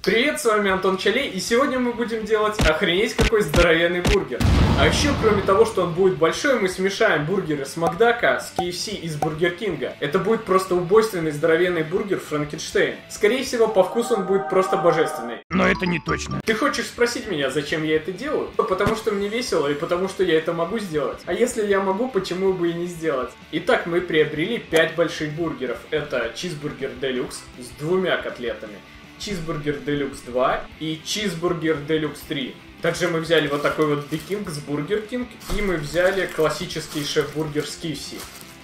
Привет, с вами Антон Чалей, и сегодня мы будем делать охренеть какой здоровенный бургер. А еще, кроме того, что он будет большой, мы смешаем бургеры с Макдака, с KFC и с Бургер Кинга. Это будет просто убойственный здоровенный бургер Франкенштейн. Скорее всего, по вкусу он будет просто божественный. Но это не точно. Ты хочешь спросить меня, зачем я это делаю? Потому что мне весело и потому что я это могу сделать. А если я могу, почему бы и не сделать? Итак, мы приобрели 5 больших бургеров. Это чизбургер Делюкс с 2 котлетами, чизбургер Делюкс 2 и чизбургер Делюкс 3. Также мы взяли вот такой вот Big King с Бургер Кинг, и мы взяли классический шеф-бургер с KFC.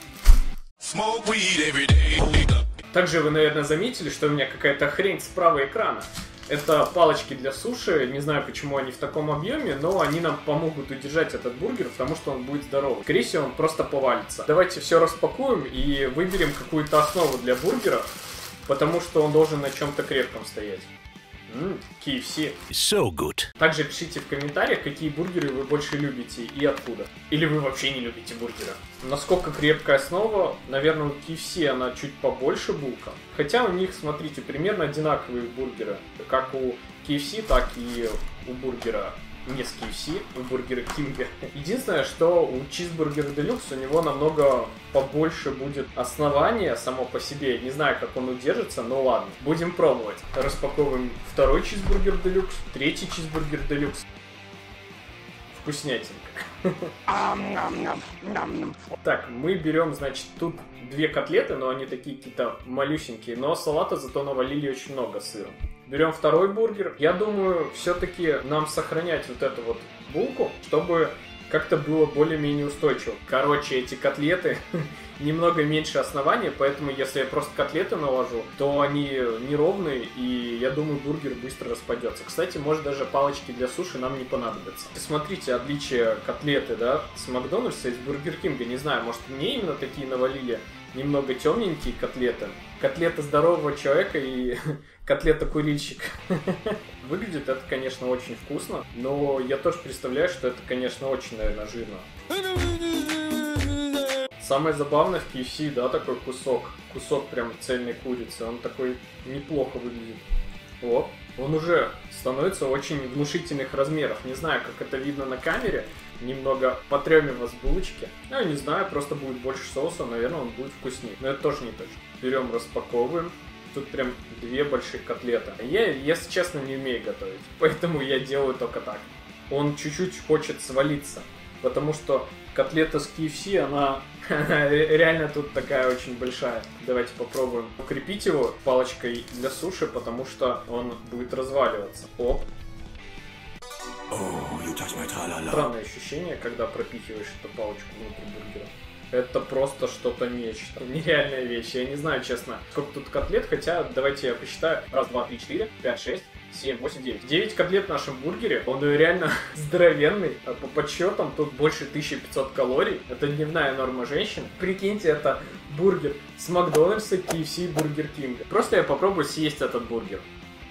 Также вы, наверное, заметили, что у меня какая-то хрень справа экрана. Это палочки для суши, не знаю, почему они в таком объеме, но они нам помогут удержать этот бургер, потому что он будет здоровый. Скорее всего, он просто повалится. Давайте все распакуем и выберем какую-то основу для бургера, потому что он должен на чем-то крепком стоять. KFC. So good. Также пишите в комментариях, какие бургеры вы больше любите и откуда. Или вы вообще не любите бургеры. Насколько крепкая основа, наверное, у KFC она чуть побольше булка. Хотя у них, смотрите, примерно одинаковые бургеры. Как у KFC, так и у бургера не с KFC, у Бургера Кинга. Единственное, что у чизбургера Делюкс у него намного побольше будет основание само по себе. Не знаю, как он удержится, но ладно. Будем пробовать. Распаковываем второй чизбургер Делюкс, третий чизбургер Делюкс. Вкуснятинка. Так, мы берем, значит, тут 2 котлеты, но они такие какие-то малюсенькие, но салата зато навалили очень много сыром. Берем второй бургер. Я думаю, все-таки нам сохранять вот эту вот булку, чтобы как-то было более-менее устойчиво. Короче, эти котлеты немного меньше основания, поэтому если я просто котлеты наложу, то они неровные, и я думаю, бургер быстро распадется. Кстати, может даже палочки для суши нам не понадобятся. Смотрите, отличие котлеты, да, с Макдональдса и с Бургер Кинга. Не знаю, может мне именно такие навалили немного темненькие котлеты. Котлета здорового человека и котлета курильщика. Выглядит это, конечно, очень вкусно, но я тоже представляю, что это, конечно, очень, наверное, жирно. Самое забавное в KFC, да, такой кусок прям цельной курицы, он такой неплохо выглядит. Вот, он уже становится очень внушительных размеров. Не знаю, как это видно на камере, немного потрем его с булочки. Я не знаю, просто будет больше соуса, наверное, он будет вкуснее. Но это тоже не точно. Берем, распаковываем. Тут прям 2 больших котлеты. Я, если честно, не умею готовить, поэтому я делаю только так. Он чуть-чуть хочет свалиться, потому что котлета с KFC, она реально тут такая очень большая. Давайте попробуем укрепить его палочкой для суши, потому что он будет разваливаться. Оп. Странное ощущение, когда пропихиваешь эту палочку внутрь бургера. Это просто что-то нечто. Нереальная вещь. Я не знаю, честно, сколько тут котлет, хотя давайте я посчитаю. 1, 2, 3, 4, 5, 6, 7, 8, 9. 9 котлет в нашем бургере. Он реально здоровенный. По подсчетам тут больше 1500 калорий. Это дневная норма женщин. Прикиньте, это бургер с Макдональдса, KFC и Бургер Кинга. Просто я попробую съесть этот бургер.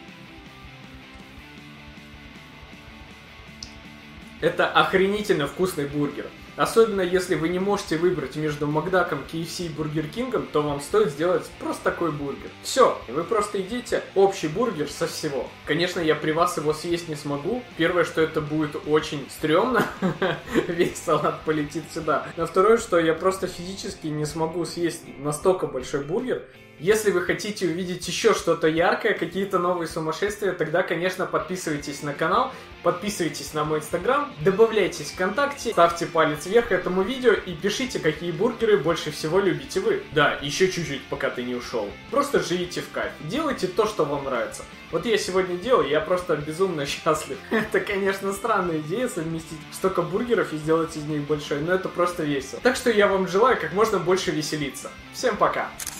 Это охренительно вкусный бургер. Особенно если вы не можете выбрать между Макдаком, KFC и Бургер Кингом, то вам стоит сделать просто такой бургер. Все, вы просто едите общий бургер со всего. Конечно, я при вас его съесть не смогу. Первое, что это будет очень стрёмно, весь салат полетит сюда. Но второе, что я просто физически не смогу съесть настолько большой бургер. Если вы хотите увидеть еще что-то яркое, какие-то новые сумасшествия, тогда, конечно, подписывайтесь на канал, подписывайтесь на мой инстаграм, добавляйтесь ВКонтакте, ставьте палец вверх этому видео и пишите, какие бургеры больше всего любите вы. Да, еще чуть-чуть, пока ты не ушел. Просто живите в кайф, делайте то, что вам нравится. Вот я сегодня делал, я просто безумно счастлив. Это, конечно, странная идея совместить столько бургеров и сделать из них большой, но это просто весело. Так что я вам желаю как можно больше веселиться. Всем пока!